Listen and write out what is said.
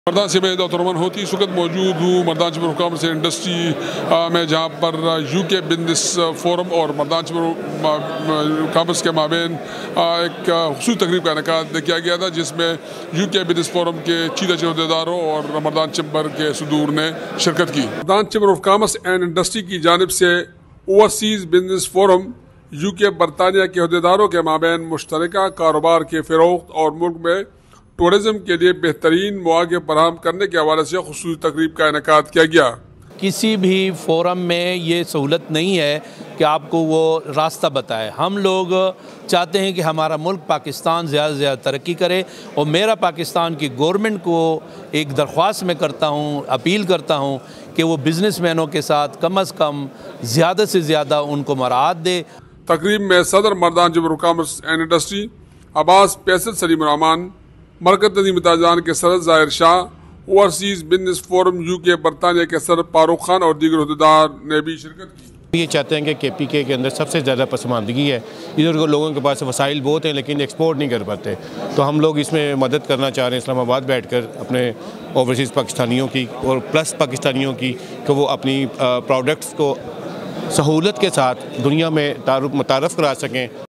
मरदान से मैं दौतरमन होती इस वक्त मौजूद हूँ मरदान चबर हुकाम से इंडस्ट्री में, जहाँ पर UK बिजनेस फोरम और मरदान चबर कामर्स के माबेन एक खुसूसी तकरीब का इनेकाद किया गया था, जिसमें UK बिजनेस फोरम के चीफ अहदेदारों और मरदान चबर के सदूर ने शिरकत की। Mardan chamber of commerce and industry की जानिब से ओवरसीज़ बिजनेस फोरम UK बरतानिया के अहदेदारों के माबेन मुश्तरका कारोबार के फ़रोग़ और मुल्क में टूरिज़म के लिए बेहतरीन मौक़े फराहम करने के हवाले से खुसूसी तकरीब का इनेकाद किया गया। किसी भी फोरम में ये सहूलत नहीं है कि आपको वो रास्ता बताए। हम लोग चाहते हैं कि हमारा मुल्क पाकिस्तान ज़्यादा से ज़्यादा तरक्की करे, और मेरा पाकिस्तान की गवर्नमेंट को एक दरख्वास्त में करता हूँ, अपील करता हूँ कि वो बिजनेसमैनों के साथ कम अज़ कम ज़्यादा से ज़्यादा उनको मराहत दे। तकरीब में सदर Mardan chamber commerce and industry Abbas Faisal Salim Rehman, मरकज़ नज़ीम ताजदान के सदर Zahir Shah, overseas business forum UK बरतानिया के सदर फारूक खान और दीगर अहदेदार ने भी शिरकत की। ये चाहते हैं कि KPK के अंदर सबसे ज़्यादा पसमानदगी है। इधर लोगों के पास वसाइल बहुत हैं लेकिन एक्सपोर्ट नहीं कर पाते, तो हम लोग इसमें मदद करना चाह रहे हैं इस्लामाबाद बैठकर अपने ओवरसीज़ पाकिस्तानियों की और प्लस पाकिस्तानियों की, कि वो अपनी प्रोडक्ट्स को सहूलत के साथ दुनिया में मुतारफ़ करा सकें।